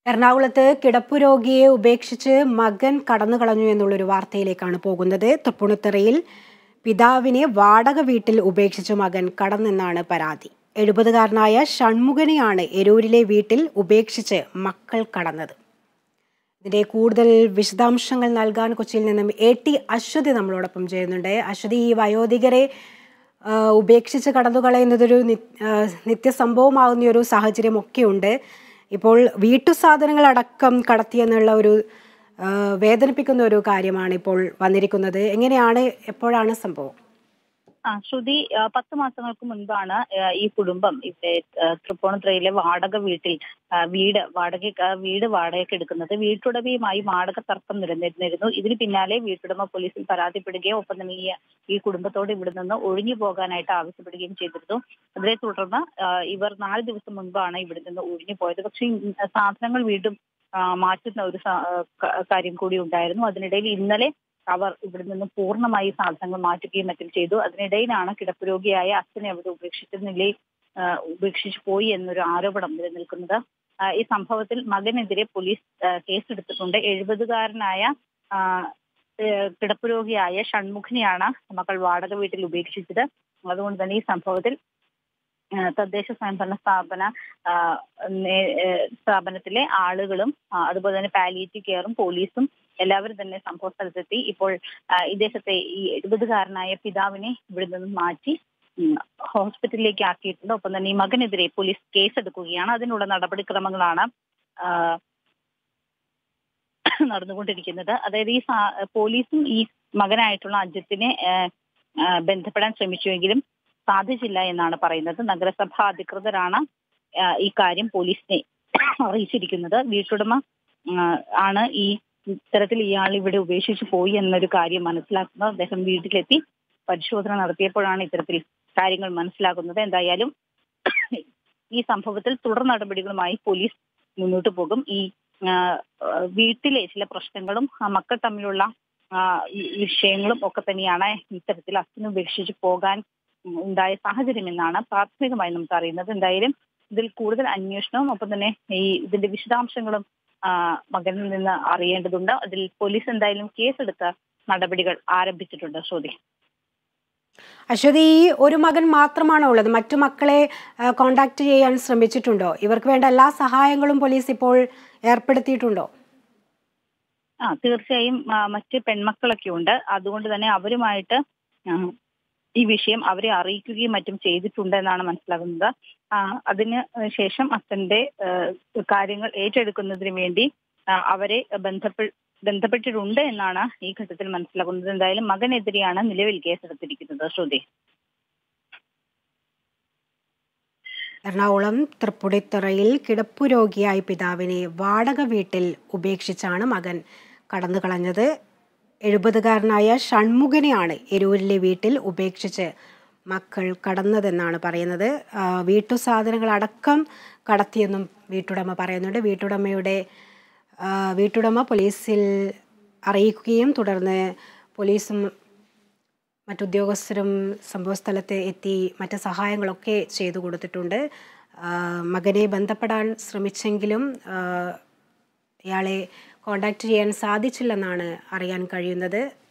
എറണാകുളത്ത് കിടപ്പുരോഗിയെ ഉപേക്ഷിച്ച് മകൻ കടന്നുകളഞ്ഞു എന്നുള്ളൊരു വാർത്തയിലേക്കാണ് പോകുന്നത്. തൃപ്പൂണിത്തുറയിൽ പിതാവിനെ വാടക വീട്ടിൽ ഉപേക്ഷിച്ച് മകൻ കടന്നെന്നാണ് പരാതി. 70കാരനായ ഷൺമുഖനെയാണ് എരൂരിലെ വീട്ടിൽ ഉപേക്ഷിച്ച് മക്കൾ കടന്നത്. ഇതിന്റെ കൂടുതൽ വിശദാംശങ്ങൾ നൽകാൻ കൊച്ചിയിൽ നിന്നും AT അശ്വതി നമ്മളോടൊപ്പം ചെയ്യുന്നുണ്ട്. അശ്വതി, ഈ വയോധികരെ ഉപേക്ഷിച്ച് കടന്നുകളയുന്നതൊരു നിത്യസംഭവമാകുന്ന ഒരു സാഹചര്യമൊക്കെയുണ്ട്. ഇപ്പോൾ വീട്ടുസാധനങ്ങൾ അടക്കം കടത്തിയെന്നുള്ള ഒരു വേദനിപ്പിക്കുന്ന ഒരു കാര്യമാണ് ഇപ്പോൾ വന്നിരിക്കുന്നത്. എങ്ങനെയാണ്, എപ്പോഴാണ് സംഭവം? ശ്രുതി, 10 മാസങ്ങൾക്ക് മുൻപാണ് ഈ കുടുംബം ഇവിടെ തൃപ്പൂണിത്തുറയിലെ വാടക വീട്ടിൽ വീട് വാടകയ്ക്ക് എടുക്കുന്നത്. വീട്ടുടമയുമായി വാടക തർക്കം നിലനിന്നിരുന്നു. ഇതിന് പിന്നാലെ വീട്ടുടമ പോലീസിൽ പരാതിപ്പെടുകയും ഒപ്പം തന്നെ ഈ കുടുംബത്തോട് ഇവിടെ നിന്ന് ഒഴിഞ്ഞു പോകാനായിട്ട് ആവശ്യപ്പെടുകയും ചെയ്തിരുന്നു. അതിനെ തുടർന്ന് ഇവർ 4 ദിവസം മുൻപാണ് ഇവിടെ നിന്ന് ഒഴിഞ്ഞു പോയത്. പക്ഷേ സാധനങ്ങൾ വീണ്ടും മാറ്റുന്ന ഒരു കാര്യം കൂടി ഉണ്ടായിരുന്നു. അതിനിടയിൽ ഇന്നലെ അവർ ഇവിടെ നിന്ന് പൂർണ്ണമായി സാധനങ്ങൾ മാറ്റുകയും മറ്റും ചെയ്തു. അതിനിടയിലാണ് കിടപ്പുരോഗിയായ അച്ഛനെ അവിടെ ഉപേക്ഷിച്ചു പോയി എന്നൊരു ആരോപണം നിലനിൽക്കുന്നത്. ഈ സംഭവത്തിൽ മകനെതിരെ പോലീസ് കേസെടുത്തിട്ടുണ്ട്. 70കാരനായ കിടപ്പുരോഗിയായ ഷൺമുഖനെയാണ് മക്കൾ വാടക വീട്ടിൽ ഉപേക്ഷിച്ചത്. അതുകൊണ്ട് തന്നെ ഈ സംഭവത്തിൽ തദ്ദേശ സ്വയംഭരണ സ്ഥാപനത്തിലെ ആളുകളും അതുപോലെ തന്നെ പാലിയേറ്റീവ് കെയറും പോലീസും എല്ലാവരും തന്നെ സംഭവ സ്ഥലത്തെത്തി. ഇപ്പോൾ ഇദ്ദേഹത്തെ ഈ 70കാരനായ പിതാവിനെ ഇവിടെ നിന്നും മാറ്റി ഹോസ്പിറ്റലിലേക്ക് ആക്കിയിട്ടുണ്ട്. ഒപ്പം തന്നെ ഈ മകനെതിരെ പോലീസ് കേസെടുക്കുകയാണ്. അതിനുള്ള നടപടിക്രമങ്ങളാണ് നടന്നുകൊണ്ടിരിക്കുന്നത്. അതായത് ഈ പോലീസും ഈ മകനായിട്ടുള്ള അജിത്തിനെ ബന്ധപ്പെടാൻ ശ്രമിച്ചുവെങ്കിലും സാധിച്ചില്ല എന്നാണ് പറയുന്നത്. നഗരസഭാ അധികൃതരാണ് ഈ കാര്യം പോലീസിനെ അറിയിച്ചിരിക്കുന്നത്. വീട്ടുടമ ആണ് ഈ ഇത്തരത്തിൽ ഇയാൾ ഇവിടെ ഉപേക്ഷിച്ചു പോയി എന്നൊരു കാര്യം മനസ്സിലാക്കുന്നത്. അദ്ദേഹം വീട്ടിലെത്തി പരിശോധന നടത്തിയപ്പോഴാണ് ഇത്തരത്തിൽ കാര്യങ്ങൾ മനസ്സിലാക്കുന്നത്. എന്തായാലും ഈ സംഭവത്തിൽ തുടർ നടപടികളുമായി പോലീസ് മുന്നോട്ട് പോകും. ഈ വീട്ടിലെ ചില പ്രശ്നങ്ങളും മക്കൾ തമ്മിലുള്ള വിഷയങ്ങളും ഒക്കെ തന്നെയാണ് ഇത്തരത്തിൽ അച്ഛനെ ഉപേക്ഷിച്ച് പോകാൻ ഉണ്ടായ സാഹചര്യം എന്നാണ് പ്രാഥമികമായി നമുക്ക് അറിയുന്നത്. എന്തായാലും ഇതിൽ കൂടുതൽ അന്വേഷണവും ഒപ്പം തന്നെ ഇതിന്റെ വിശദാംശങ്ങളും മകനിൽ നിന്ന് അറിയേണ്ടതുണ്ട്. അതിൽ പോലീസ് എന്തായാലും കേസെടുത്ത നടപടികൾ ആരംഭിച്ചിട്ടുണ്ട്. അശ്വതി, ഈ ഒരു മകൻ മാത്രമാണോ ഉള്ളത്? മറ്റു മക്കളെ കോണ്ടാക്ട് ചെയ്യാൻ ശ്രമിച്ചിട്ടുണ്ടോ? ഇവർക്ക് വേണ്ട എല്ലാ സഹായങ്ങളും പോലീസ് ഇപ്പോൾ ഏർപ്പെടുത്തിയിട്ടുണ്ടോ? തീർച്ചയായും മറ്റ് പെൺമക്കളൊക്കെ ഉണ്ട്. അതുകൊണ്ട് തന്നെ അവരുമായിട്ട് ഈ വിഷയം അവരെ അറിയിക്കുകയും മറ്റും ചെയ്തിട്ടുണ്ട് എന്നാണ് മനസ്സിലാകുന്നത്. അതിന് ശേഷം അച്ഛന്റെ കാര്യങ്ങൾ ഏറ്റെടുക്കുന്നതിന് വേണ്ടി അവരെ ബന്ധപ്പെട്ടിട്ടുണ്ട് എന്നാണ് ഈ ഘട്ടത്തിൽ മനസ്സിലാകുന്നത്. എന്തായാലും മകനെതിരെയാണ് നിലവിൽ കേസെടുത്തിരിക്കുന്നത്. ശ്രുതി, എറണാകുളം തൃപ്പൂണിത്തുറയിൽ കിടപ്പുരോഗിയായ പിതാവിനെ വാടക വീട്ടിൽ ഉപേക്ഷിച്ചാണ് മകൻ കടന്നുകളഞ്ഞത്. 70കാരനായ ഷൺമുഖനെയാണ് എരൂരിലെ വീട്ടിൽ ഉപേക്ഷിച്ച് മക്കൾ കടന്നതെന്നാണ് പറയുന്നത്. വീട്ടുസാധനങ്ങൾ അടക്കം കടത്തിയെന്നും വീട്ടുടമ പറയുന്നുണ്ട്. വീട്ടുടമ പോലീസിൽ അറിയിക്കുകയും തുടർന്ന് പോലീസും മറ്റുദ്യോഗസ്ഥരും സംഭവസ്ഥലത്ത് എത്തി മറ്റ് സഹായങ്ങളൊക്കെ ചെയ്തു കൊടുത്തിട്ടുണ്ട്. മകനെ ബന്ധപ്പെടാൻ ശ്രമിച്ചെങ്കിലും ഇയാളെ കോണ്ടാക്ട് ചെയ്യാൻ സാധിച്ചില്ലെന്നാണ് അറിയാൻ കഴിയുന്നത്.